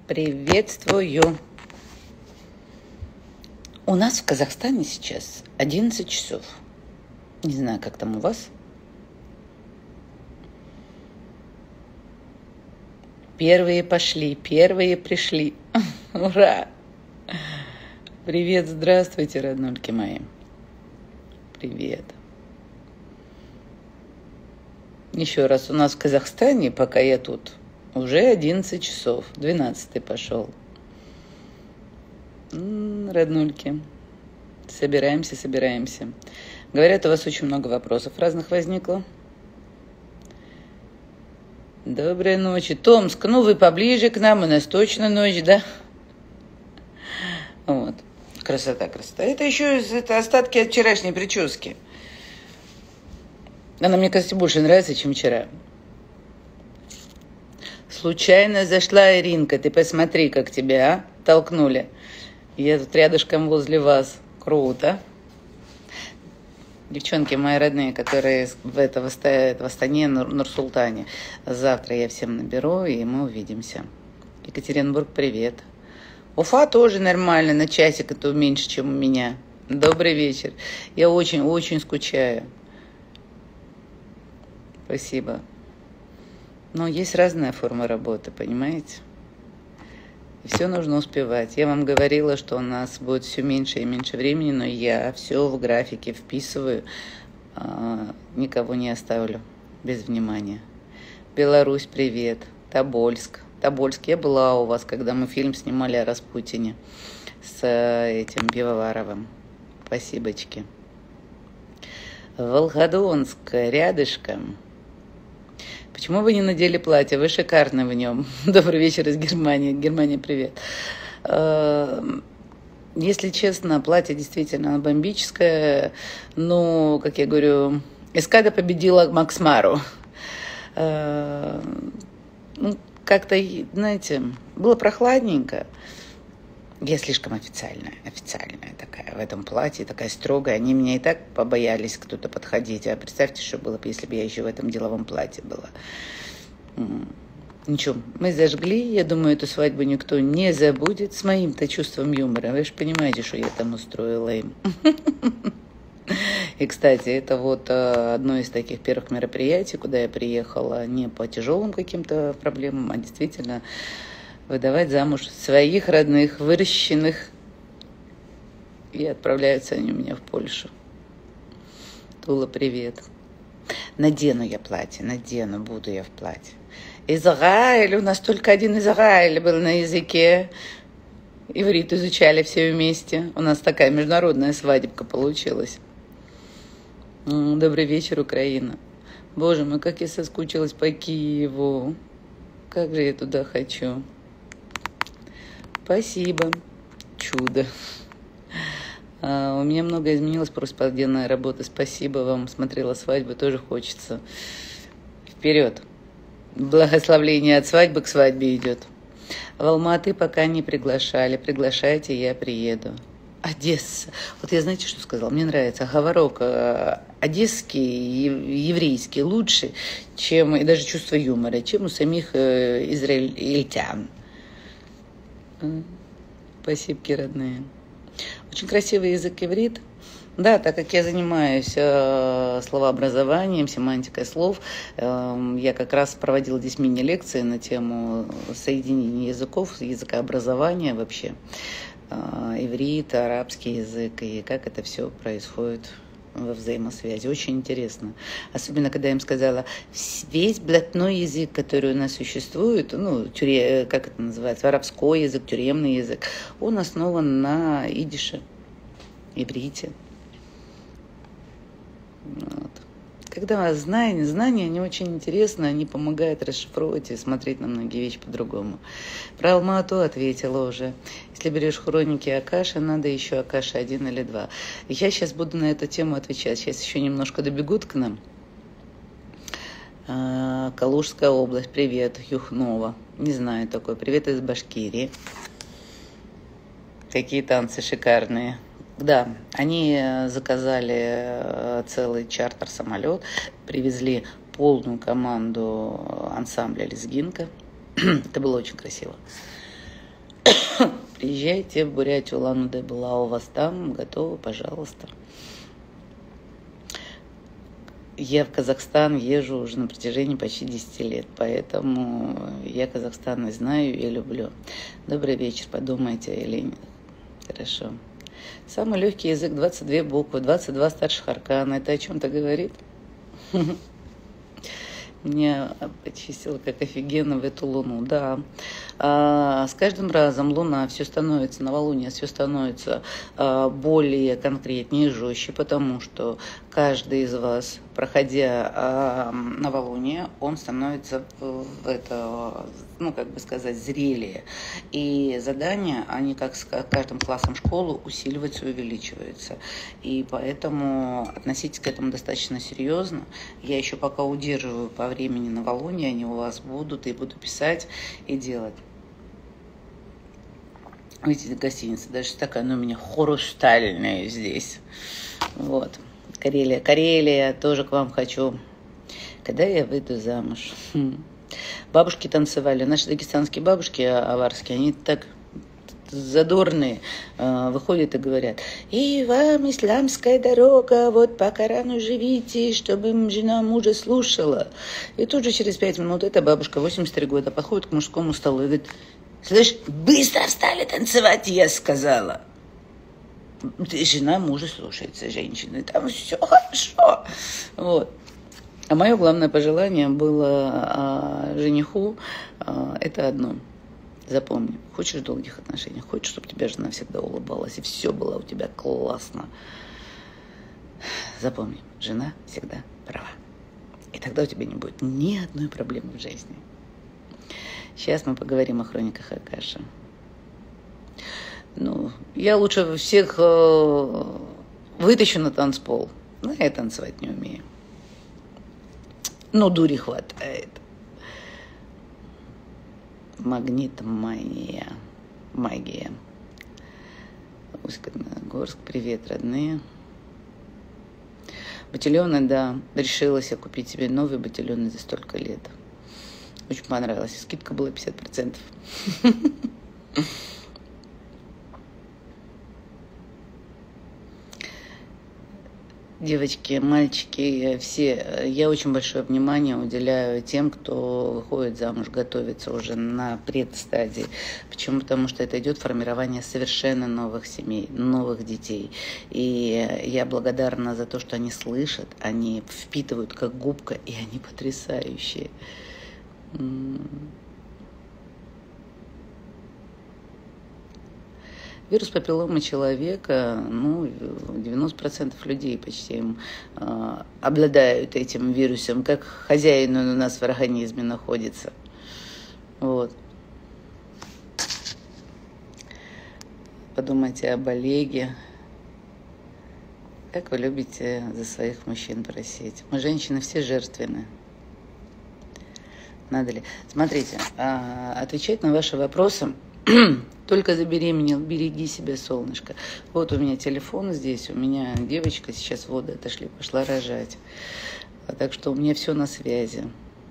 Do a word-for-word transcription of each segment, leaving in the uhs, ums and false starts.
Приветствую. У нас в Казахстане сейчас одиннадцать часов. Не знаю, как там у вас. Первые пошли, первые пришли. Ура! Привет, здравствуйте, роднульки мои. Привет. Еще раз, у нас в Казахстане, пока я тут, уже одиннадцать часов, двенадцатый пошел. М-м, роднульки, собираемся, собираемся. Говорят, у вас очень много вопросов разных возникло. Доброй ночи. Томск, ну вы поближе к нам, у нас точно ночь, да? Вот. Красота, красота. Это еще это остатки от вчерашней прически. Она, мне кажется, больше нравится, чем вчера. Случайно зашла Иринка. Ты посмотри, как тебя, а? Толкнули. Я тут рядышком возле вас. Круто. Девчонки мои родные, которые в, это, в Астане, Нур-Султане. Завтра я всем наберу, и мы увидимся. Екатеринбург, привет. Уфа тоже нормально, на часик это меньше, чем у меня. Добрый вечер. Я очень-очень скучаю. Спасибо. Но есть разная форма работы, понимаете? И все нужно успевать. Я вам говорила, что у нас будет все меньше и меньше времени, но я все в графике вписываю, никого не оставлю без внимания. Беларусь, привет. Тобольск. Тобольск, я была у вас, когда мы фильм снимали о Распутине с этим Пивоваровым. Спасибочки. Волгодонск, рядышком. Почему вы не надели платье? Вы шикарны в нем. Добрый вечер из Германии. Германия, привет. Если честно, платье действительно бомбическое. Но, как я говорю, эскада победила Макс Мару. Ну, как-то, знаете, было прохладненько. Я слишком официальная, официальная такая в этом платье, такая строгая. Они меня и так побоялись кто-то подходить. А представьте, что было бы, если бы я еще в этом деловом платье была. Ничего, мы зажгли. Я думаю, эту свадьбу никто не забудет с моим-то чувством юмора. Вы же понимаете, что я там устроила им. И, кстати, это вот одно из таких первых мероприятий, куда я приехала не по тяжелым каким-то проблемам, а действительно выдавать замуж своих родных, выращенных. И отправляются они у меня в Польшу. Тула, привет. Надену я платье, надену, буду я в платье. Израиль, у нас только один Израиль был на языке. Иврит изучали все вместе. У нас такая международная свадебка получилась. Добрый вечер, Украина. Боже мой, как я соскучилась по Киеву. Как же я туда хочу. Спасибо. Чудо. А, у меня много изменилось, просто поддельная работа. Спасибо вам. Смотрела свадьбу, тоже хочется. Вперед. Благословление от свадьбы к свадьбе идет. В Алматы пока не приглашали. Приглашайте, я приеду. Одесса. Вот я, знаете, что сказала? Мне нравится говорок одесский, еврейский лучше, чем, и даже чувство юмора, чем у самих израильтян. Спасибо, родные. Очень красивый язык иврит. Да, так как я занимаюсь э, словообразованием, семантикой слов, э, я как раз проводила здесь мини-лекции на тему соединения языков, языкообразования вообще. Э, иврит, арабский язык, и как это все происходит во взаимосвязи. Очень интересно. Особенно, когда я им сказала, весь блатной язык, который у нас существует, ну, тюре, как это называется, арабский язык, тюремный язык, он основан на идише, иврите. Вот. Когда знания, знания, они очень интересны, они помогают расшифровывать и смотреть на многие вещи по-другому. Про Алма-Ату ответила уже. Если берешь хроники Акаши, надо еще Акаши один или два. Я сейчас буду на эту тему отвечать. Сейчас еще немножко добегут к нам. Калужская область, привет, Юхнова. Не знаю такой. Привет из Башкирии. Какие танцы шикарные. Да, они заказали целый чартер-самолет, привезли полную команду ансамбля «Лезгинка». Это было очень красиво. приезжайте в Бурятию, Улан-Удэ была у вас там, готовы, пожалуйста. Я в Казахстан езжу уже на протяжении почти десяти лет, поэтому я Казахстан и знаю, и люблю. Добрый вечер, подумайте, или хорошо. Самый легкий язык, двадцать две буквы, двадцать два старших аркана. Это о чем-то говорит? Меня почистило как офигенно в эту луну, да. А, с каждым разом луна все становится, новолуние все становится а, более конкретнее, жестче, потому что каждый из вас, проходя а, новолуние, он становится в это, ну, как бы сказать, зрелее. И задания, они как с каждым классом школы усиливаются и увеличиваются. И поэтому относитесь к этому достаточно серьезно. Я еще пока удерживаю по времени новолуния, они у вас будут, и буду писать и делать. Видите, гостиница, даже такая, она у меня хрустальная здесь. Вот. Карелия, Карелия, тоже к вам хочу. Когда я выйду замуж? Хм. Бабушки танцевали. Наши дагестанские бабушки аварские, они так задорные, э, выходят и говорят: и вам исламская дорога, вот по Корану живите, чтобы жена мужа слушала. И тут же через пять минут эта бабушка, восемьдесят три года, подходит к мужскому столу и говорит: слышь, быстро встали танцевать, я сказала. Жена мужа слушается, женщины, там все хорошо. Вот. А мое главное пожелание было а, жениху, а, это одно. Запомни, хочешь долгих отношений, хочешь, чтобы тебя жена всегда улыбалась, и все было у тебя классно. Запомни, жена всегда права. И тогда у тебя не будет ни одной проблемы в жизни. Сейчас мы поговорим о хрониках Акаши. Ну, я лучше всех э, вытащу на танцпол, но я танцевать не умею. Но дури хватает. Магнитомания. Магия. Усть-Каменогорск, привет, родные. Батильоны, да, решилась я купить себе новые батильоны за столько лет. Очень понравилось. Скидка была пятьдесят процентов. Девочки, мальчики, все, я очень большое внимание уделяю тем, кто выходит замуж, готовится уже на предстадии. Почему? Потому что это идет формирование совершенно новых семей, новых детей. И я благодарна за то, что они слышат, они впитывают как губка, и они потрясающие. Вирус папилломы человека, ну, девяносто процентов людей почти им, э, обладают этим вирусом, как хозяин он у нас в организме находится. Вот. Подумайте об Олеге. Как вы любите за своих мужчин просить. Мы, женщины, все жертвенны. Надо ли? Смотрите, э, отвечать на ваши вопросы... Только забеременел, береги себя, солнышко. Вот у меня телефон здесь, у меня девочка, сейчас воды отошли, пошла рожать. Так что у меня все на связи.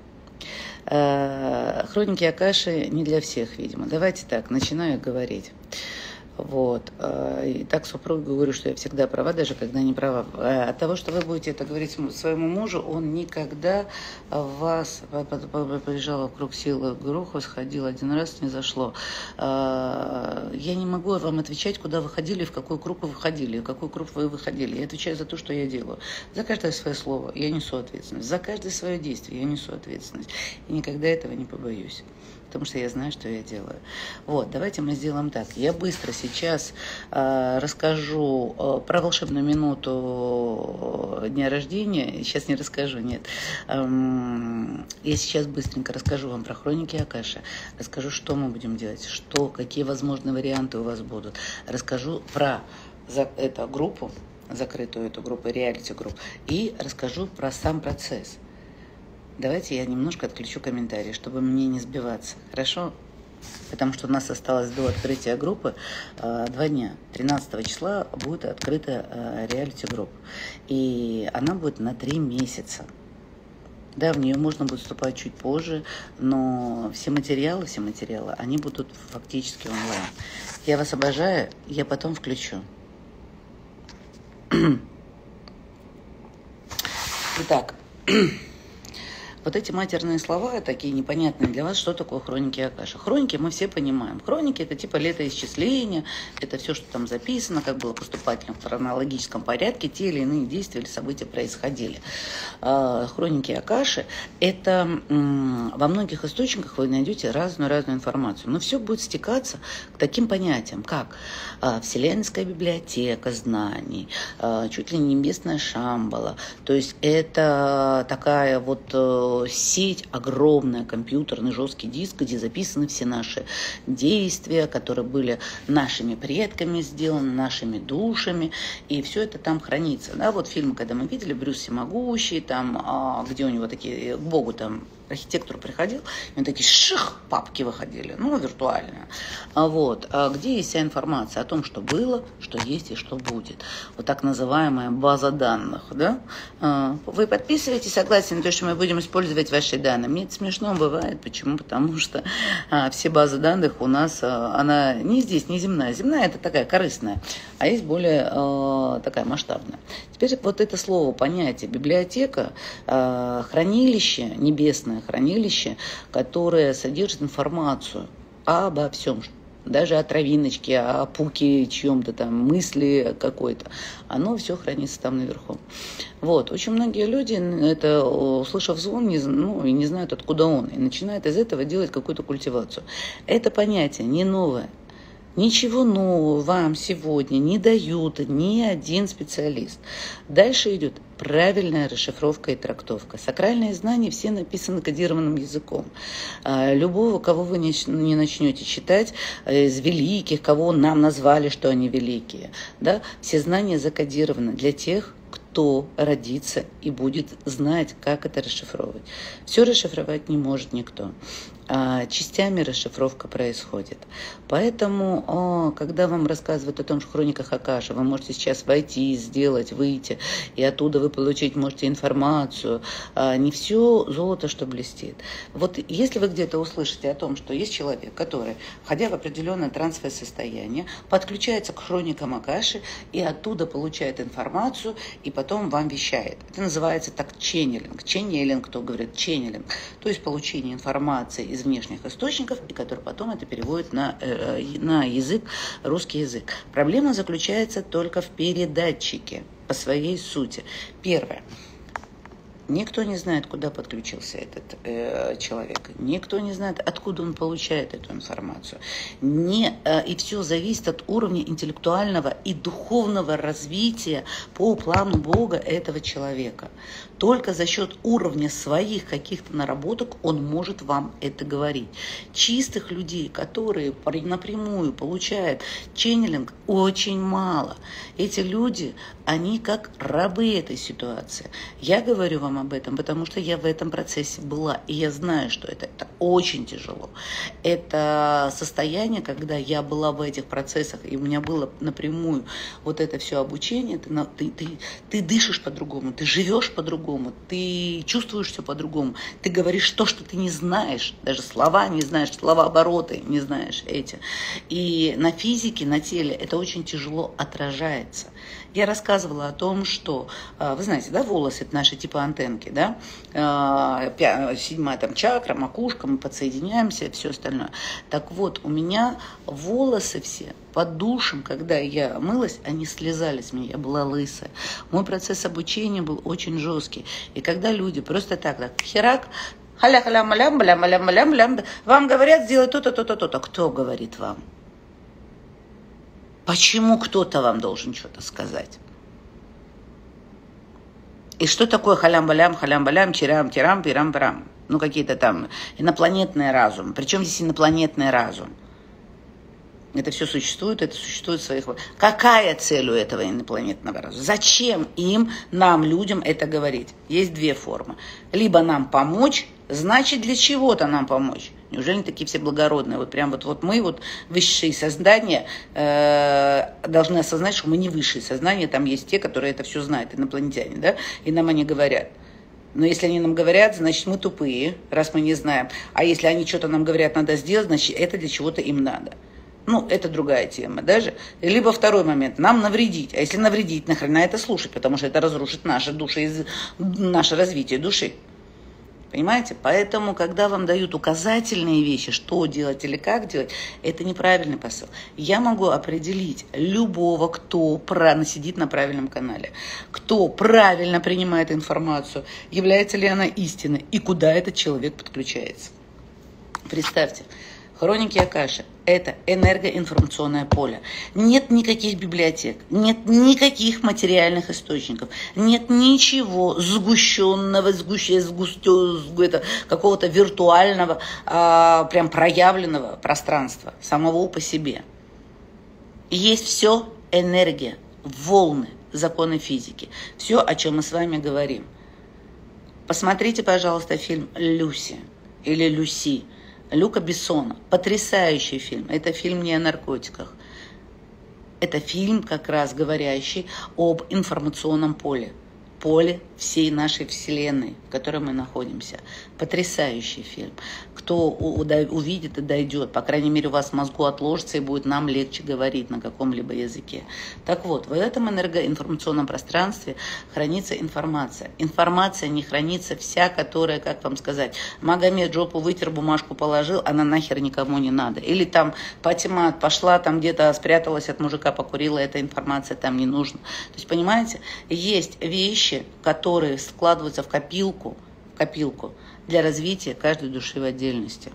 Хроники Акаши не для всех, видимо. Давайте так, начинаю говорить. Вот. И так супругу говорю, что я всегда права, даже когда не права. От того, что вы будете это говорить своему мужу, он никогда вас побежал вокруг силы Грохова, сходил один раз, не зашло. Я не могу вам отвечать, куда вы ходили, в какой круг вы выходили, в какой круг вы выходили. Я отвечаю за то, что я делаю. За каждое свое слово я несу ответственность. За каждое свое действие я несу ответственность. И никогда этого не побоюсь. Потому что я знаю, что я делаю. Вот, давайте мы сделаем так. Я быстро сейчас э, расскажу э, про волшебную минуту дня рождения. Сейчас не расскажу, нет. Эм, я сейчас быстренько расскажу вам про хроники Акаши. Расскажу, что мы будем делать, что, какие возможные варианты у вас будут. Расскажу про за, эту группу, закрытую эту группу, реалити-группу. И расскажу про сам процесс. Давайте я немножко отключу комментарии, чтобы мне не сбиваться. Хорошо? Потому что у нас осталось до открытия группы э, два дня. тринадцатого числа будет открыта э, реалити-группа. И она будет на три месяца. Да, в нее можно будет вступать чуть позже, но все материалы, все материалы, они будут фактически онлайн. Я вас обожаю, я потом включу. Итак, вот эти матерные слова, такие непонятные для вас, что такое хроники Акаши. Хроники мы все понимаем. Хроники – это типа летоисчисления, это все, что там записано, как было поступательно в хронологическом порядке, те или иные действия или события происходили. Хроники Акаши – это во многих источниках вы найдете разную-разную информацию, но все будет стекаться к таким понятиям, как Вселенская библиотека знаний, чуть ли не небесная Шамбала. То есть это такая вот сеть, огромная, компьютерный жесткий диск, где записаны все наши действия, которые были нашими предками сделаны, нашими душами, и все это там хранится. Да, вот фильмы, когда мы видели, Брюс Всемогущий, там, где у него такие, к Богу там, архитектору приходил, и он такие ших, папки выходили, ну, виртуально. А вот, а где есть вся информация о том, что было, что есть и что будет. Вот так называемая база данных, да. Вы подписываетесь, согласен на то, что мы будем использовать ваши данные. Мне это смешно бывает. Почему? Потому что а, все базы данных у нас, а, она не здесь, не земная. Земная – это такая корыстная, а есть более а, такая масштабная. Теперь вот это слово, понятие библиотека, а, хранилище, небесное хранилище, которое содержит информацию обо всем, даже о травиночке, о пуке чьем-то там, мысли какой-то, оно все хранится там наверху. Вот, очень многие люди, это, услышав звон, не, ну, и не знают, откуда он, и начинают из этого делать какую-то культивацию. Это понятие не новое. Ничего нового вам сегодня не дают ни один специалист. Дальше идет правильная расшифровка и трактовка. Сакральные знания все написаны кодированным языком. Любого, кого вы не начнете читать, из великих, кого нам назвали, что они великие, да, все знания закодированы для тех, кто родится и будет знать, как это расшифровывать. Все расшифровать не может никто. Частями расшифровка происходит. Поэтому, когда вам рассказывают о том, что в хрониках Акаши вы можете сейчас войти, сделать, выйти, и оттуда вы получить можете информацию, не все золото, что блестит. Вот если вы где-то услышите о том, что есть человек, который, входя в определенное трансовое состояние, подключается к хроникам Акаши и оттуда получает информацию, и потом вам вещает. Это называется так ченнелинг. Ченнелинг, кто говорит ченнелинг, то есть получение информации из внешних источников, и который потом это переводит на, э, на язык, русский язык. Проблема заключается только в передатчике по своей сути. Первое. Никто не знает, куда подключился этот э, человек. Никто не знает, откуда он получает эту информацию. Не, э, и все зависит от уровня интеллектуального и духовного развития по плану Бога этого человека. Только за счет уровня своих каких-то наработок он может вам это говорить. Чистых людей, которые напрямую получают ченнелинг, очень мало. Эти люди, они как рабы этой ситуации. Я говорю вам об этом, потому что я в этом процессе была, и я знаю, что это, это очень тяжело. Это состояние, когда я была в этих процессах, и у меня было напрямую вот это все обучение, ты, ты, ты, ты дышишь по-другому, ты живешь по-другому, ты чувствуешь все по-другому, ты говоришь то, что ты не знаешь, даже слова не знаешь, словообороты не знаешь эти. И на физике, на теле это очень тяжело отражается. Я рассказывала о том, что, вы знаете, да, волосы – это наши типа антенки, да, седьмая там чакра, макушка, мы подсоединяемся, все остальное. Так вот, у меня волосы все под душем, когда я мылась, они слезали с меня, я была лысая. Мой процесс обучения был очень жесткий. И когда люди просто так, так херак, халя-халя-малям-малям-малям-малям, вам говорят сделать то-то, то-то, то-то. Кто говорит вам? Почему кто-то вам должен что-то сказать? И что такое халям-балям, халям-балям, чирам-тирам, пирам-парам? Ну, какие-то там инопланетный разум. Причем здесь инопланетный разум? Это все существует, это существует в своих... Какая цель у этого инопланетного разума? Зачем им, нам, людям это говорить? Есть две формы. Либо нам помочь, значит, для чего-то нам помочь. Неужели такие все благородные? Вот прям вот, вот мы, вот высшие создания, э, должны осознать, что мы не высшие создания, там есть те, которые это все знают, инопланетяне, да, и нам они говорят. Но если они нам говорят, значит, мы тупые, раз мы не знаем. А если они что-то нам говорят, надо сделать, значит, это для чего-то им надо. Ну, это другая тема даже. Либо второй момент, нам навредить. А если навредить, нахрена это слушать? Потому что это разрушит наши души, наше развитие души. Понимаете? Поэтому, когда вам дают указательные вещи, что делать или как делать, это неправильный посыл. Я могу определить любого, кто правильно сидит на правильном канале, кто правильно принимает информацию, является ли она истинной и куда этот человек подключается. Представьте, хроники Акаши – это энергоинформационное поле. Нет никаких библиотек, нет никаких материальных источников, нет ничего сгущенного, сгущенного, сгустё, какого-то виртуального, а, прям проявленного пространства, самого по себе. Есть все энергия, волны, законы физики, все, о чем мы с вами говорим. Посмотрите, пожалуйста, фильм «Люси» или «Люси» Люка Бессона. Потрясающий фильм. Это фильм не о наркотиках. Это фильм, как раз говорящий об информационном поле. Поле всей нашей Вселенной, в которой мы находимся. Потрясающий фильм. Кто увидит и дойдет, по крайней мере, у вас в мозгу отложится, и будет нам легче говорить на каком-либо языке. Так вот, в этом энергоинформационном пространстве хранится информация. Информация не хранится вся, которая, как вам сказать, Магомед жопу вытер, бумажку положил, она нахер никому не надо. Или там Патима пошла, там где-то спряталась от мужика, покурила, эта информация там не нужна. То есть, понимаете, есть вещи, которые складываются в копилку, в копилку для развития каждой души в отдельности.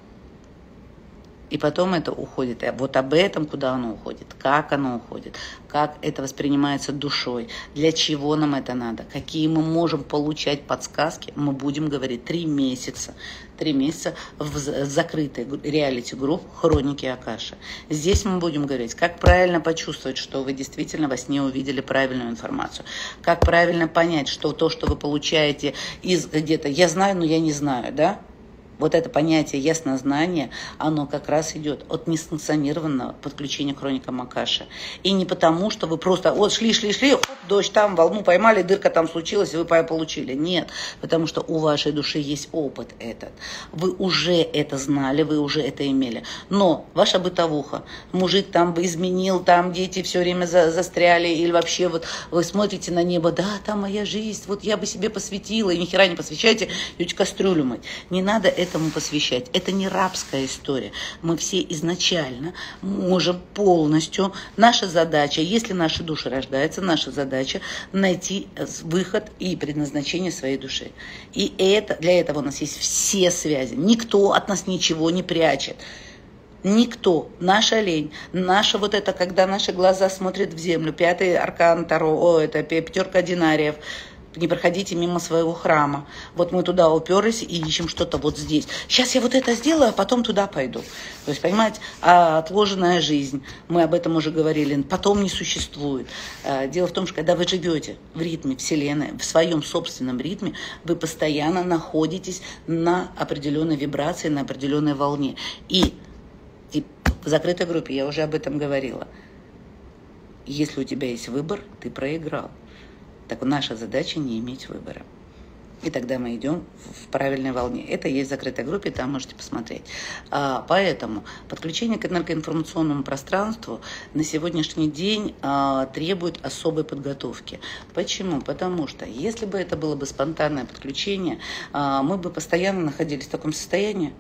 И потом это уходит. Вот об этом, куда оно уходит, как оно уходит, как это воспринимается душой, для чего нам это надо, какие мы можем получать подсказки, мы будем говорить три месяца. Три месяца в закрытой реалити-групп «Хроники Акаши». Здесь мы будем говорить, как правильно почувствовать, что вы действительно во сне увидели правильную информацию, как правильно понять, что то, что вы получаете из где-то «я знаю, но я не знаю», да? Вот это понятие яснознания, оно как раз идет от несанкционированного подключения к хроникам Акаши. И не потому, что вы просто вот шли, шли, шли, хоп, дождь там, волну поймали, дырка там случилась, и вы получили. Нет, потому что у вашей души есть опыт этот. Вы уже это знали, вы уже это имели. Но ваша бытовуха, мужик там изменил, там дети все время за, застряли, или вообще вот вы смотрите на небо, да, там моя жизнь, вот я бы себе посвятила, и ни хера не посвящайте, идете кастрюлю мыть. Не надо этому посвящать. Это не рабская история. Мы все изначально можем полностью, наша задача, если наши души рождаются, наша задача найти выход и предназначение своей души. И это, для этого у нас есть все связи. Никто от нас ничего не прячет. Никто, наша лень, наша вот это, когда наши глаза смотрят в землю, пятый аркан Таро, о, это пятерка динариев, не проходите мимо своего храма. Вот мы туда уперлись и ищем что-то вот здесь. Сейчас я вот это сделаю, а потом туда пойду. То есть, понимаете, а отложенная жизнь, мы об этом уже говорили, потом не существует. Дело в том, что когда вы живете в ритме Вселенной, в своем собственном ритме, вы постоянно находитесь на определенной вибрации, на определенной волне. И, и в закрытой группе я уже об этом говорила. Если у тебя есть выбор, ты проиграл. Так наша задача не иметь выбора. И тогда мы идем в правильной волне. Это есть в закрытой группе, там можете посмотреть. А, поэтому подключение к энергоинформационному пространству на сегодняшний день а, требует особой подготовки. Почему? Потому что если бы это было бы спонтанное подключение, а, мы бы постоянно находились в таком состоянии.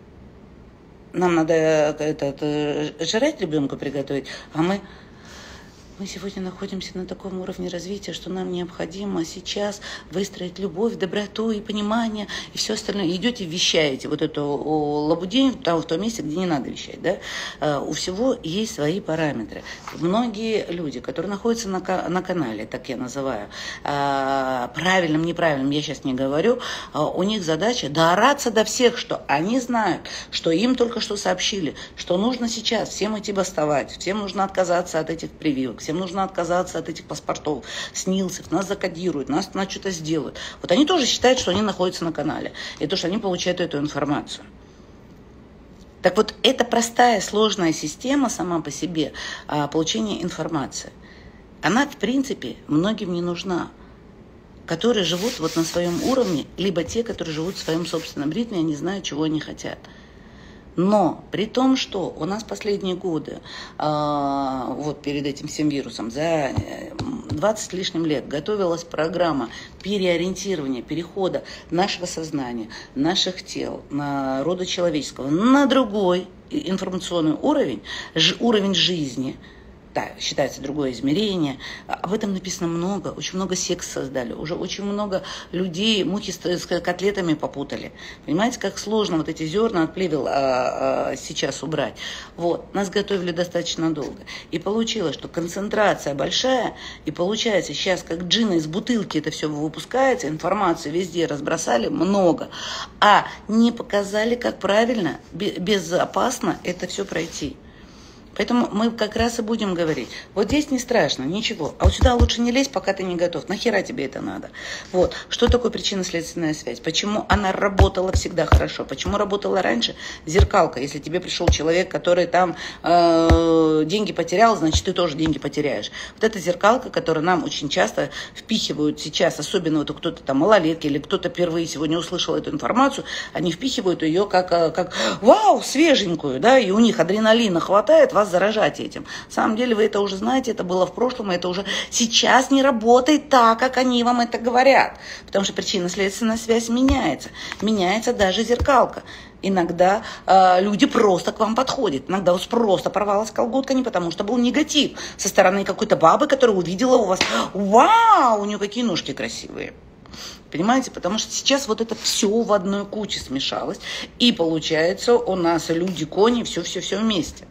Нам надо это, это, жрать ребенку приготовить, а мы... Мы сегодня находимся на таком уровне развития, что нам необходимо сейчас выстроить любовь, доброту и понимание, и все остальное. Идете, вещаете вот эту лабудень там, в том месте, где не надо вещать. Да? У всего есть свои параметры. Многие люди, которые находятся на, на канале, так я называю, правильным, неправильным, я сейчас не говорю, у них задача доораться до всех, что они знают, что им только что сообщили, что нужно сейчас всем идти бастовать, всем нужно отказаться от этих прививок, всем нужно отказаться от этих паспортов, снилсов, нас закодируют, нас на что-то сделают. Вот они тоже считают, что они находятся на канале, и то, что они получают эту информацию. Так вот, это простая, сложная система сама по себе получения информации. Она, в принципе, многим не нужна. которые живут вот на своем уровне, либо те, которые живут в своем собственном ритме, они знают, чего они хотят. Но при том, что у нас последние годы, э, вот перед этим всем вирусом, за двадцать с лишним лет готовилась программа переориентирования, перехода нашего сознания, наших тел, на рода человеческого на другой информационный уровень, ж, уровень жизни. Да, считается другое измерение. Об этом написано много. Очень много сект создали. Уже очень много людей мухи с котлетами попутали. Понимаете, как сложно вот эти зерна от плевел а, а, сейчас убрать. Вот. Нас готовили достаточно долго. И получилось, что концентрация большая. И получается, сейчас как джина из бутылки это все выпускается. Информацию везде разбросали много. А не показали, как правильно, безопасно это все пройти. Поэтому мы как раз и будем говорить, вот здесь не страшно, ничего, а вот сюда лучше не лезь, пока ты не готов, нахера тебе это надо? Вот, что такое причинно-следственная связь, почему она работала всегда хорошо, почему работала раньше зеркалка, если тебе пришел человек, который там э, деньги потерял, значит ты тоже деньги потеряешь. Вот эта зеркалка, которую нам очень часто впихивают сейчас, особенно вот кто-то там малолетки или кто-то впервые сегодня услышал эту информацию, они впихивают ее как, как вау, свеженькую, да, и у них адреналина хватает, вас заражать этим. На самом деле вы это уже знаете, это было в прошлом, и это уже сейчас не работает так, как они вам это говорят. Потому что причинно-следственная связь меняется. Меняется даже зеркалка. Иногда э, люди просто к вам подходят. Иногда у вас просто порвалась колготка не потому, что был негатив со стороны какой-то бабы, которая увидела у вас, вау, у нее какие ножки красивые. Понимаете, потому что сейчас вот это все в одной куче смешалось. И получается у нас люди-кони, все-все-все вместе.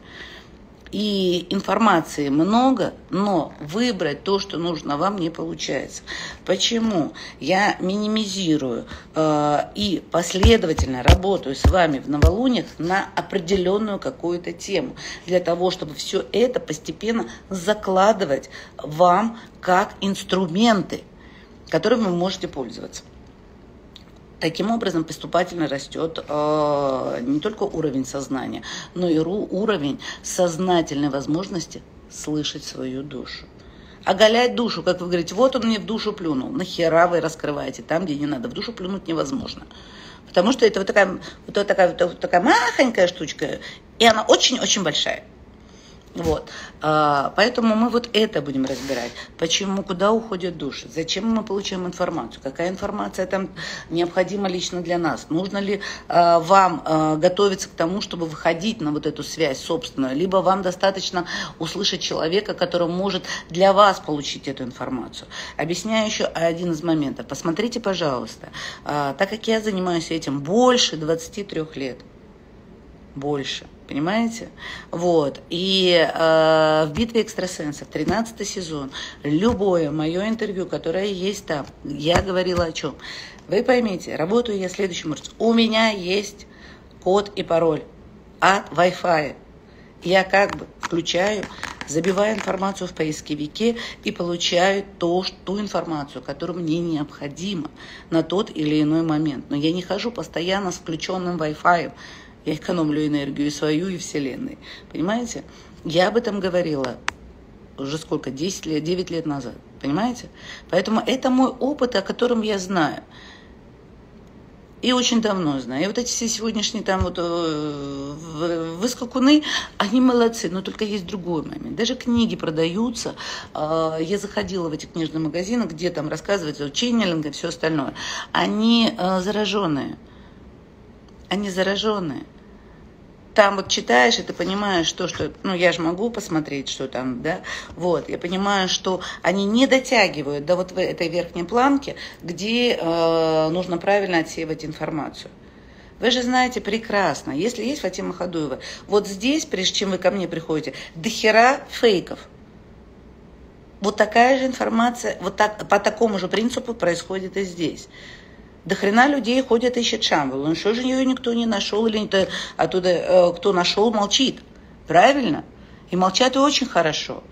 И информации много, но выбрать то, что нужно вам, не получается. Почему? Я минимизирую э, и последовательно работаю с вами в новолуниях на определенную какую-то тему, для того, чтобы все это постепенно закладывать вам как инструменты, которыми вы можете пользоваться. Таким образом, поступательно растет э, не только уровень сознания, но и ру, уровень сознательной возможности слышать свою душу. Оголять душу, как вы говорите, вот он мне в душу плюнул. Нахера вы раскрываете там, где не надо. В душу плюнуть невозможно. Потому что это вот такая, вот такая, вот такая махонькая штучка, и она очень-очень большая. Вот, поэтому мы вот это будем разбирать. Почему, куда уходят души, зачем мы получаем информацию, какая информация там необходима лично для нас, нужно ли вам готовиться к тому, чтобы выходить на вот эту связь собственную, либо вам достаточно услышать человека, который может для вас получить эту информацию. Объясняю еще один из моментов. Посмотрите, пожалуйста, так как я занимаюсь этим больше двадцати трёх лет, больше. Понимаете? Вот. И э, в «Битве экстрасенсов», тринадцатый сезон, любое мое интервью, которое есть там, я говорила о чем? Вы поймите, работаю я следующим образом. У меня есть код и пароль от Wi-Fi. Я как бы включаю, забиваю информацию в поисковике и получаю то, ту информацию, которая мне необходима на тот или иной момент. Но я не хожу постоянно с включенным Wi-Fi. Я экономлю энергию свою и Вселенной. Понимаете? Я об этом говорила уже сколько? десять лет, девять лет назад. Понимаете? Поэтому это мой опыт, о котором я знаю. И очень давно знаю. И вот эти все сегодняшние там вот выскакуны, они молодцы. Но только есть другой момент. Даже книги продаются. Я заходила в эти книжные магазины, где там рассказывается о ченнелинге и все остальное. Они зараженные. Они зараженные. Там вот читаешь, и ты понимаешь, что, что, ну, я же могу посмотреть, что там, да, вот, я понимаю, что они не дотягивают до вот этой верхней планки, где э, нужно правильно отсеивать информацию. Вы же знаете прекрасно, если есть Фатима Ходуева, вот здесь, прежде чем вы ко мне приходите, дохера фейков. Вот такая же информация, вот так, по такому же принципу происходит и здесь. До хрена людей ходят, ищут Шамбалу. Ну что же ее никто не нашел, или не, оттуда э, кто нашел, молчит. Правильно? И молчат и очень хорошо.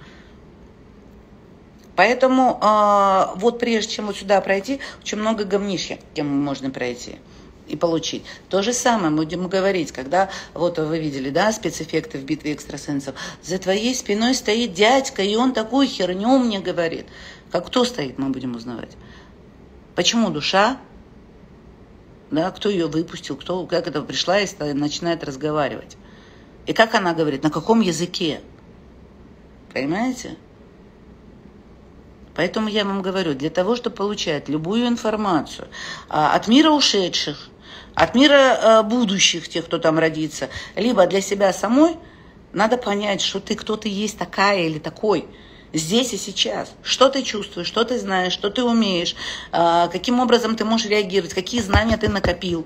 Поэтому э, вот прежде чем вот сюда пройти, очень много говнища, кем можно пройти и получить. То же самое мы будем говорить, когда, вот вы видели, да, спецэффекты в «Битве экстрасенсов. За твоей спиной стоит дядька, и он такую херню мне говорит. Как кто стоит, мы будем узнавать. Почему душа, да, кто ее выпустил, кто, как это пришла и начинает разговаривать. И как она говорит, на каком языке. Понимаете? Поэтому я вам говорю, для того, чтобы получать любую информацию а, от мира ушедших, от мира а, будущих, тех, кто там родится, либо для себя самой, надо понять, что ты кто ты есть такая или такой. Здесь и сейчас. Что ты чувствуешь, что ты знаешь, что ты умеешь, а, каким образом ты можешь реагировать, какие знания ты накопил.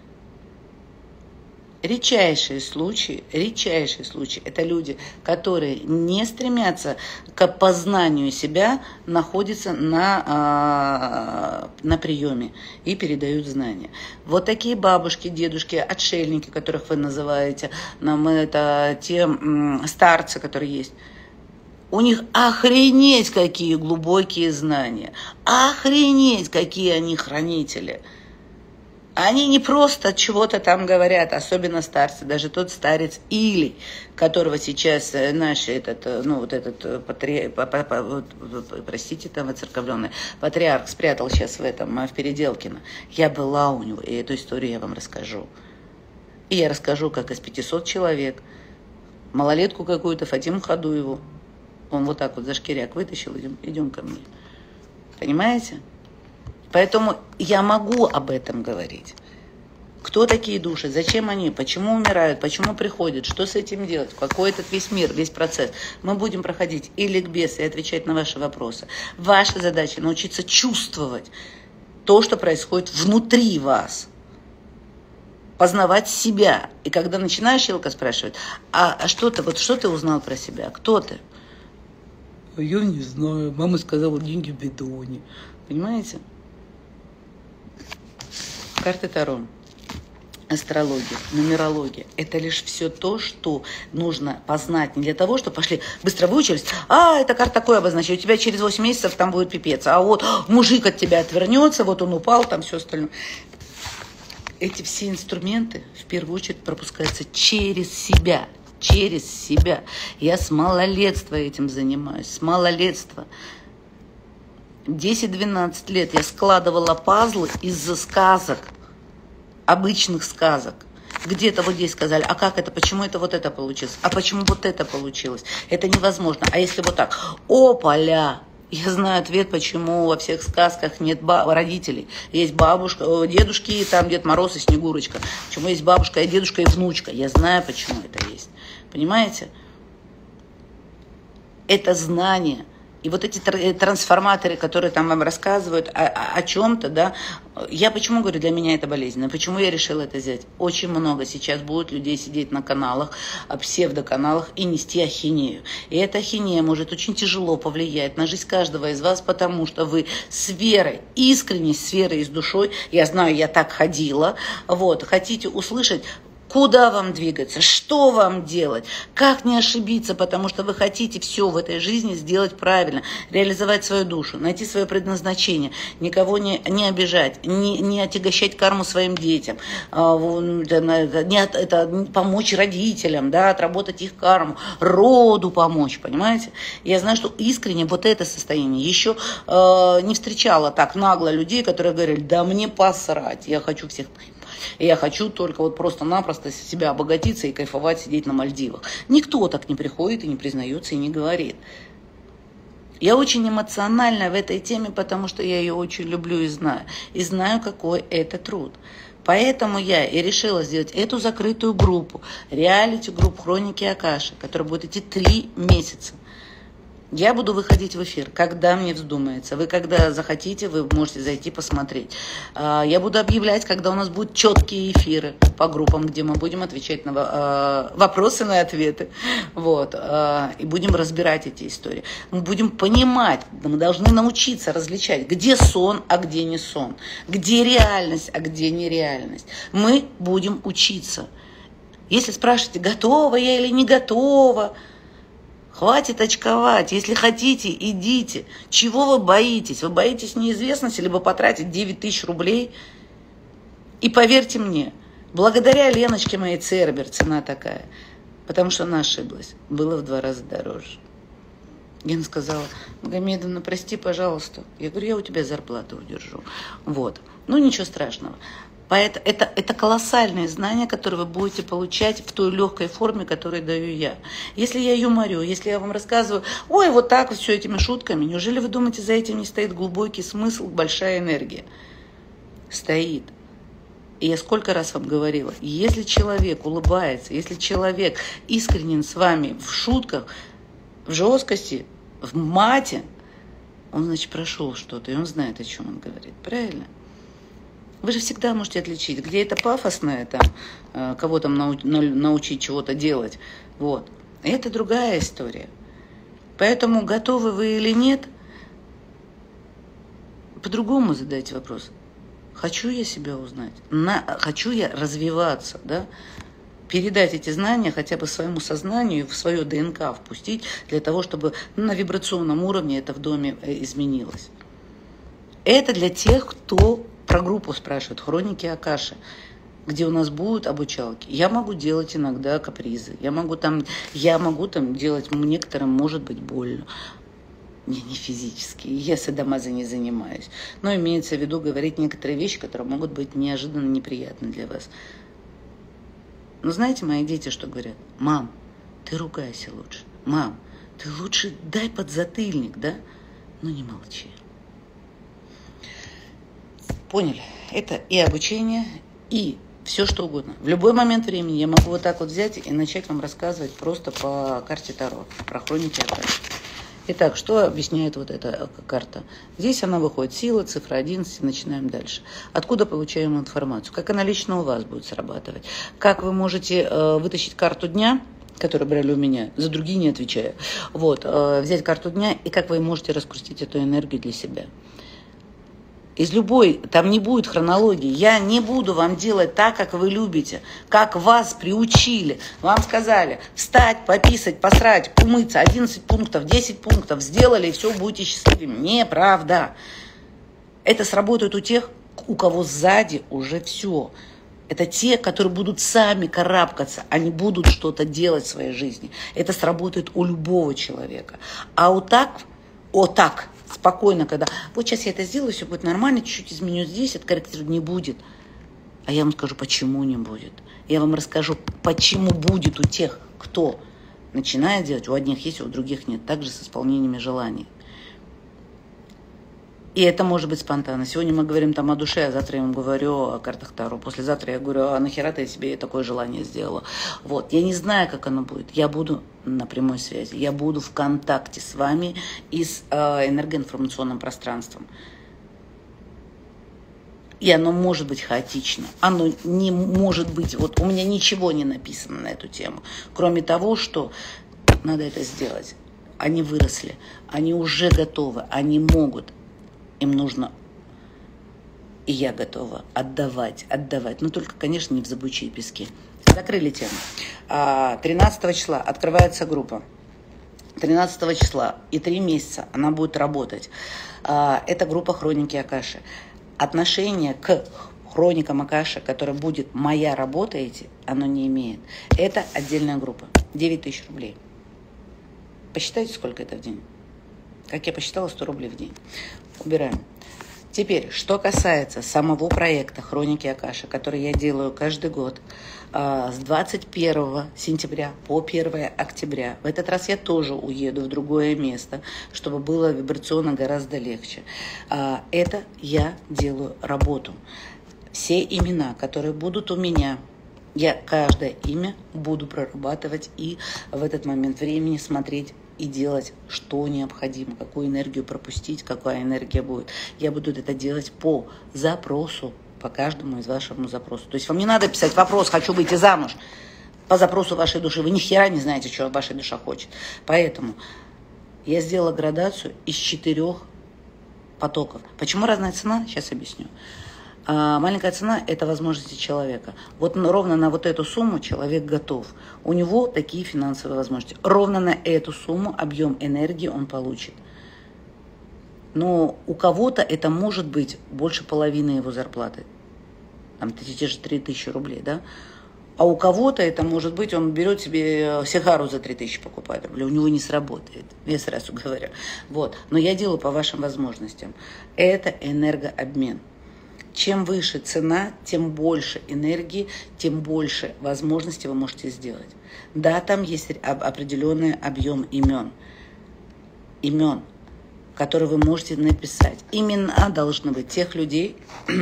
Редчайшие случаи, редчайшие случаи – это люди, которые не стремятся к познанию себя, находятся на, на приеме и передают знания. Вот такие бабушки, дедушки, отшельники, которых вы называете, нам это те старцы, которые есть. У них охренеть какие глубокие знания, охренеть какие они хранители. Они не просто чего-то там говорят, особенно старцы, даже тот старец Илий, которого сейчас наш этот, ну вот этот, патри... простите, там воцерковленный патриарх спрятал сейчас в этом, в Переделкино. Я была у него, и эту историю я вам расскажу. И я расскажу, как из пятисот человек малолетку какую-то Фатиму Хадуеву, он вот так вот за шкиряк вытащил, идем, идем ко мне. Понимаете? Поэтому я могу об этом говорить. Кто такие души, зачем они, почему умирают, почему приходят, что с этим делать, какой этот весь мир, весь процесс. Мы будем проходить и ликбез, и отвечать на ваши вопросы. Ваша задача научиться чувствовать то, что происходит внутри вас. Познавать себя. И когда начинаешь, человека спрашивать, а, а что ты, вот что ты узнал про себя, кто ты? Я не знаю, мама сказала, деньги в бидоне. Понимаете? Карты Таро, астрология, нумерология – это лишь все то, что нужно познать не для того, чтобы пошли, быстро выучились, а, эта карта такое обозначает, у тебя через восемь месяцев там будет пипец, а вот мужик от тебя отвернется, вот он упал, там все остальное. Эти все инструменты в первую очередь пропускаются через себя, через себя. Я с малолетства этим занимаюсь, с малолетства. десять-двенадцать лет я складывала пазлы из-за сказок, обычных сказок. Где-то вот здесь сказали, а как это, почему это вот это получилось, а почему вот это получилось, это невозможно, а если вот так, опаля, я знаю ответ, почему во всех сказках нет родителей, есть бабушка, дедушки, и там Дед Мороз и Снегурочка, почему есть бабушка, и дедушка, и внучка, я знаю, почему это есть, понимаете, это знание. И вот эти трансформаторы, которые там вам рассказывают о, о, о чем-то, да, я почему говорю, для меня это болезненно, почему я решила это взять? Очень много сейчас будет людей сидеть на каналах, псевдоканалах и нести ахинею. И эта ахинея может очень тяжело повлиять на жизнь каждого из вас, потому что вы с верой, искренней с верой и с душой, я знаю, я так ходила, вот, хотите услышать, куда вам двигаться, что вам делать, как не ошибиться, потому что вы хотите все в этой жизни сделать правильно, реализовать свою душу, найти свое предназначение, никого не, не обижать, не, не отягощать карму своим детям, не, это, помочь родителям, да, отработать их карму, роду помочь, понимаете? Я знаю, что искренне вот это состояние еще э, не встречала так нагло людей, которые говорили, да мне посрать, я хочу всех поймать. И я хочу только вот просто-напросто себя обогатиться и кайфовать, сидеть на Мальдивах. Никто так не приходит и не признается и не говорит. Я очень эмоциональна в этой теме, потому что я ее очень люблю и знаю. И знаю, какой это труд. Поэтому я и решила сделать эту закрытую группу, реалити-группу «Хроники Акаши», которая будет идти три месяца. Я буду выходить в эфир, когда мне вздумается. Вы, когда захотите, вы можете зайти посмотреть. Я буду объявлять, когда у нас будут четкие эфиры по группам, где мы будем отвечать на вопросы, на ответы. Вот. И будем разбирать эти истории. Мы будем понимать, мы должны научиться различать, где сон, а где не сон. Где реальность, а где нереальность. Мы будем учиться. Если спрашиваете, готова я или не готова, хватит очковать. Если хотите, идите. Чего вы боитесь? Вы боитесь неизвестности, либо потратить девять тысяч рублей? И поверьте мне, благодаря Леночке моей Цербер цена такая. Потому что она ошиблась. Было в два раза дороже. Гена сказала: Магомедовна, прости, пожалуйста. Я говорю: я у тебя зарплату удержу. Вот. Ну, ничего страшного. Поэтому это, это колоссальные знания, которые вы будете получать в той легкой форме, которую даю я. Если я юморю, если я вам рассказываю, ой, вот так вот все этими шутками, неужели вы думаете, за этим не стоит глубокий смысл, большая энергия? Стоит. И я сколько раз вам говорила, если человек улыбается, если человек искренен с вами в шутках, в жесткости, в мате, он, значит, прошел что-то, и он знает, о чем он говорит. Правильно? Вы же всегда можете отличить, где это пафосное, там, кого там научить чего-то делать. Вот. Это другая история. Поэтому готовы вы или нет, по-другому задайте вопрос. Хочу я себя узнать? На, хочу я развиваться? Да? Передать эти знания хотя бы своему сознанию, в свое ДНК впустить, для того, чтобы на вибрационном уровне это в доме изменилось. Это для тех, кто про группу спрашивают, хроники Акаши, где у нас будут обучалки. Я могу делать иногда капризы, я могу там, я могу там делать, некоторым может быть больно. Не, не физически, я садомазой не занимаюсь. Но имеется в виду говорить некоторые вещи, которые могут быть неожиданно неприятны для вас. Но знаете, мои дети что говорят? Мам, ты ругайся лучше. Мам, ты лучше дай подзатыльник, да? Ну не молчи. Поняли? Это и обучение, и все что угодно. В любой момент времени я могу вот так вот взять и начать вам рассказывать просто по карте Таро, про хроники Акаши. Итак, что объясняет вот эта карта? Здесь она выходит, сила, цифра одиннадцать, начинаем дальше. Откуда получаем информацию? Как она лично у вас будет срабатывать? Как вы можете э, вытащить карту дня, которую брали у меня, за другие не отвечая, вот, э, взять карту дня, и как вы можете раскрутить эту энергию для себя? Из любой, там не будет хронологии. Я не буду вам делать так, как вы любите, как вас приучили. Вам сказали встать, пописать, посрать, умыться, одиннадцать пунктов, десять пунктов, сделали, и все, будете счастливыми. Неправда. Это сработает у тех, у кого сзади уже все. Это те, которые будут сами карабкаться, они будут что-то делать в своей жизни. Это сработает у любого человека. А вот так, вот так, спокойно, когда вот сейчас я это сделаю, все будет нормально, чуть-чуть изменю здесь, откорректировать не будет. А я вам скажу, почему не будет. Я вам расскажу, почему будет у тех, кто начинает делать. У одних есть, у других нет. Также с исполнениями желаний. И это может быть спонтанно. Сегодня мы говорим там о душе, а завтра я вам говорю о картах Таро. Послезавтра я говорю, а нахера ты себе такое желание сделала? Вот. Я не знаю, как оно будет. Я буду на прямой связи. Я буду в контакте с вами и с э, энергоинформационным пространством. И оно может быть хаотично. Оно не может быть... Вот у меня ничего не написано на эту тему. Кроме того, что надо это сделать. Они выросли. Они уже готовы. Они могут. Им нужно, и я готова отдавать, отдавать. Но только, конечно, не в зыбучие пески. Закрыли тему. тринадцатого числа открывается группа. тринадцатого числа и три месяца она будет работать. Это группа «Хроники Акаши». Отношение к хроникам Акаши, которая будет моя работа эти, оно не имеет. Это отдельная группа. девять тысяч рублей. Посчитайте, сколько это в день. Как я посчитала, сто рублей в день. Убираем. Теперь, что касается самого проекта «Хроники Акаши», который я делаю каждый год с двадцать первого сентября по первое октября. В этот раз я тоже уеду в другое место, чтобы было вибрационно гораздо легче. Это я делаю работу. Все имена, которые будут у меня, я каждое имя буду прорабатывать и в этот момент времени смотреть и делать, что необходимо, какую энергию пропустить, какая энергия будет. Я буду это делать по запросу, по каждому из вашему запросу. То есть вам не надо писать вопрос «хочу выйти замуж» по запросу вашей души. Вы ни хера не знаете, что ваша душа хочет. Поэтому я сделала градацию из четырех потоков. Почему разная цена? Сейчас объясню. А маленькая цена – это возможности человека. Вот ровно на вот эту сумму человек готов. У него такие финансовые возможности. Ровно на эту сумму объем энергии он получит. Но у кого-то это может быть больше половины его зарплаты. Там те же три тысячи рублей, да? А у кого-то это может быть, он берет себе сигару за три тысячи покупает, у него не сработает, я сразу говорю. Вот. Но я делаю по вашим возможностям. Это энергообмен. Чем выше цена, тем больше энергии, тем больше возможностей вы можете сделать. Да, там есть определенный объем имен. Имен, которые вы можете написать. Имена должны быть тех людей,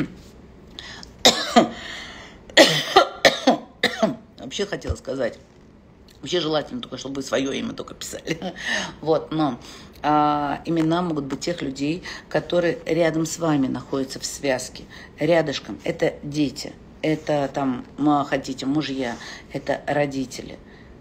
вообще хотела сказать, вообще желательно только, чтобы вы свое имя только писали. Вот, но а, имена могут быть тех людей, которые рядом с вами находятся в связке. Рядышком. Это дети, это там, хотите, мужья, это родители.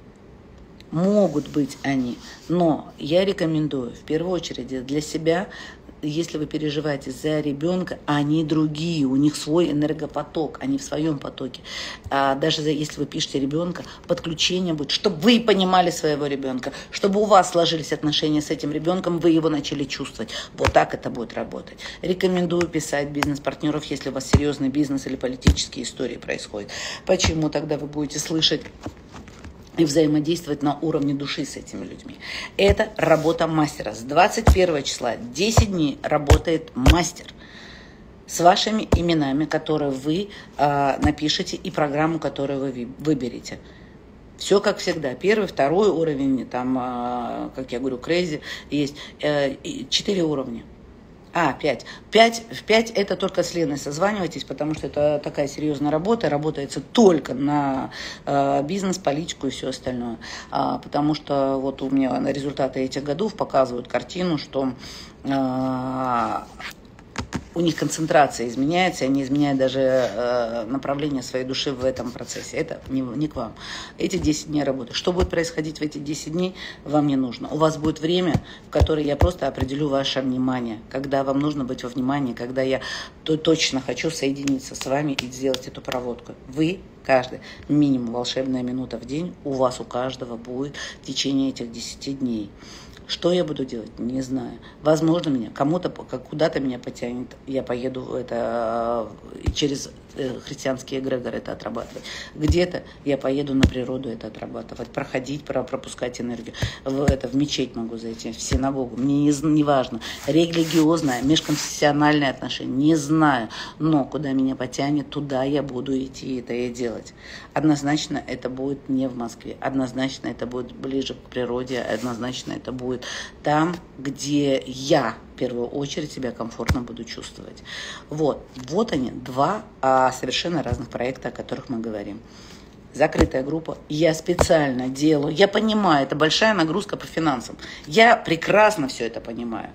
Могут быть они, но я рекомендую в первую очередь для себя, если вы переживаете за ребенка, они другие, у них свой энергопоток, они в своем потоке. А даже если вы пишете ребенка, подключение будет, чтобы вы понимали своего ребенка, чтобы у вас сложились отношения с этим ребенком, вы его начали чувствовать. Вот так это будет работать. Рекомендую писать бизнес-партнеров, если у вас серьезный бизнес или политические истории происходят. Почему тогда вы будете слышать и взаимодействовать на уровне души с этими людьми. Это работа мастера. С двадцать первого числа десять дней работает мастер с вашими именами, которые вы э, напишете, и программу, которую вы выберете. Все как всегда. Первый, второй уровень, там, э, как я говорю, crazy, есть э, четыре уровня. А, пять. Пять, в пять это только с Леной созванивайтесь, потому что это такая серьезная работа, работается только на э, бизнес, политику и все остальное. А, потому что вот у меня результаты этих годов показывают картину, что э, у них концентрация изменяется, и они изменяют даже э, направление своей души в этом процессе. Это не, не к вам. Эти десять дней работы. Что будет происходить в эти десять дней, вам не нужно. У вас будет время, в которое я просто определю ваше внимание. Когда вам нужно быть во внимании, когда я то, точно хочу соединиться с вами и сделать эту проводку. Вы, каждый, минимум волшебная минута в день, у вас у каждого будет в течение этих десяти дней. Что я буду делать? Не знаю. Возможно, меня кому-то, куда-то меня потянет. Я поеду это через христианские эгрегоры это отрабатывать. Где-то я поеду на природу это отрабатывать, проходить, пропускать энергию. В, это, в мечеть могу зайти, в синагогу. Мне не, не важно. Религиозное, межконфессиональное отношение. Не знаю. Но куда меня потянет, туда я буду идти это и делать. Однозначно это будет не в Москве. Однозначно это будет ближе к природе. Однозначно это будет там, где я в первую очередь себя комфортно буду чувствовать. Вот, вот они, два а, совершенно разных проекта, о которых мы говорим. Закрытая группа. Я специально делаю, я понимаю, это большая нагрузка по финансам. Я прекрасно все это понимаю.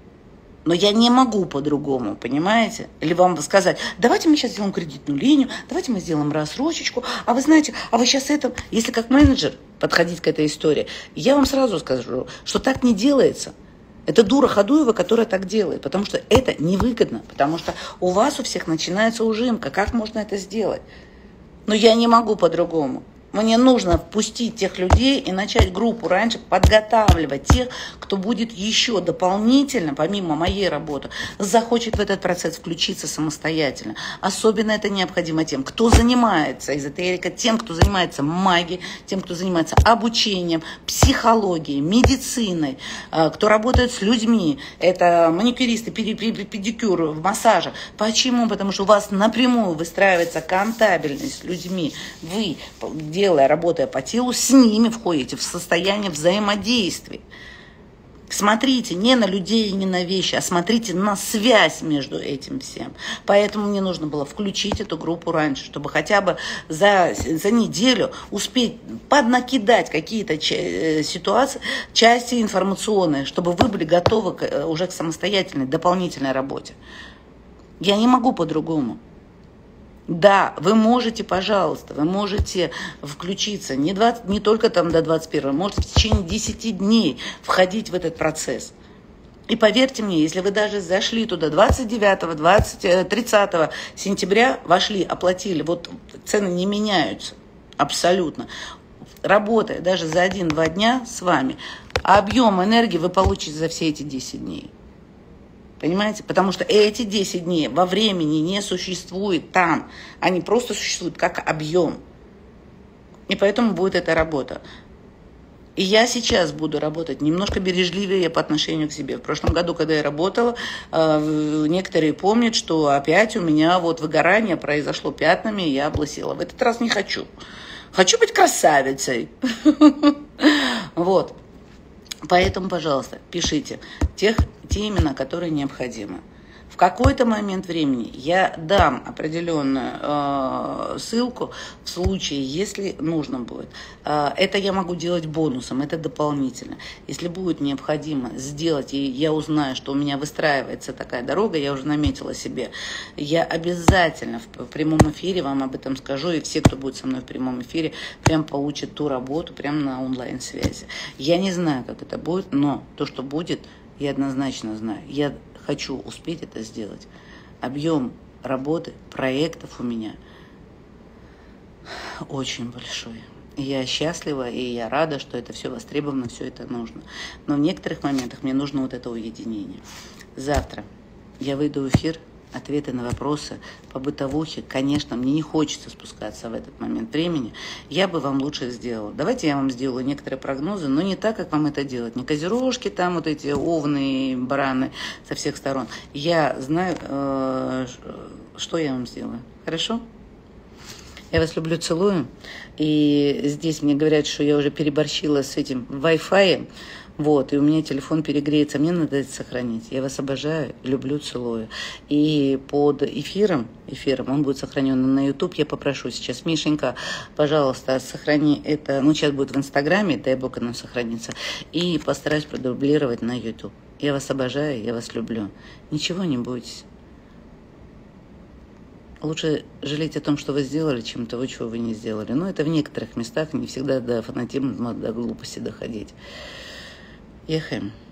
Но я не могу по-другому, понимаете? Или вам сказать, давайте мы сейчас сделаем кредитную линию, давайте мы сделаем рассрочечку, а вы знаете, а вы сейчас это, если как менеджер подходить к этой истории, я вам сразу скажу, что так не делается. Это дура Ходуева, которая так делает, потому что это невыгодно, потому что у вас у всех начинается ужимка, как можно это сделать? Но я не могу по-другому. Мне нужно впустить тех людей и начать группу раньше, подготавливать тех, кто будет еще дополнительно, помимо моей работы, захочет в этот процесс включиться самостоятельно. Особенно это необходимо тем, кто занимается эзотерикой, тем, кто занимается магией, тем, кто занимается обучением, психологией, медициной, кто работает с людьми. Это маникюристы, педикюр, массажи. Почему? Потому что у вас напрямую выстраивается контабельность с людьми. Вы делая, работая по телу, с ними входите в состояние взаимодействия. Смотрите не на людей и не на вещи, а смотрите на связь между этим всем. Поэтому мне нужно было включить эту группу раньше, чтобы хотя бы за, за неделю успеть поднакидать какие-то ситуации, части информационные, чтобы вы были готовы к, уже к самостоятельной, дополнительной работе. Я не могу по-другому. Да, вы можете, пожалуйста, вы можете включиться не, двадцать, не только там до двадцать первого, можете в течение десяти дней входить в этот процесс. И поверьте мне, если вы даже зашли туда двадцать девятого, двадцатого, тридцатого сентября, вошли, оплатили, вот цены не меняются абсолютно. Работая даже за один-два дня с вами, объем энергии вы получите за все эти десять дней. Понимаете? Потому что эти десять дней во времени не существует там. Они просто существуют как объем. И поэтому будет эта работа. И я сейчас буду работать немножко бережливее по отношению к себе. В прошлом году, когда я работала, некоторые помнят, что опять у меня вот выгорание произошло пятнами, и я облысела. В этот раз не хочу. Хочу быть красавицей. Вот. Поэтому, пожалуйста, пишите тех, те имена, которые необходимы. В какой-то момент времени я дам определенную э, ссылку в случае, если нужно будет. Э, это я могу делать бонусом, это дополнительно. Если будет необходимо сделать, и я узнаю, что у меня выстраивается такая дорога, я уже наметила себе, я обязательно в, в прямом эфире вам об этом скажу, и все, кто будет со мной в прямом эфире, прям получат ту работу прямо на онлайн-связи. Я не знаю, как это будет, но то, что будет, я однозначно знаю. Я хочу успеть это сделать. Объем работы, проектов у меня очень большой. И я счастлива, и я рада, что это все востребовано, все это нужно. Но в некоторых моментах мне нужно вот это уединение. Завтра я выйду в эфир, ответы на вопросы по бытовухе. Конечно, мне не хочется спускаться в этот момент времени. Я бы вам лучше сделала. Давайте я вам сделаю некоторые прогнозы, но не так, как вам это делать. Не козерожки, там вот эти овны, бараны со всех сторон. Я знаю, э, что я вам сделаю. Хорошо? Я вас люблю, целую. И здесь мне говорят, что я уже переборщила с этим Wi-Fi. Вот, и у меня телефон перегреется, мне надо это сохранить. Я вас обожаю, люблю, целую. И под эфиром, эфиром, он будет сохранен на YouTube, я попрошу сейчас, Мишенька, пожалуйста, сохрани это, ну, сейчас будет в Инстаграме, дай бог оно сохранится, и постараюсь продублировать на YouTube. Я вас обожаю, я вас люблю. Ничего не бойтесь. Лучше жалеть о том, что вы сделали, чем того, чего вы не сделали. Но это в некоторых местах не всегда до фанатизма, до глупости доходить. Ехаем.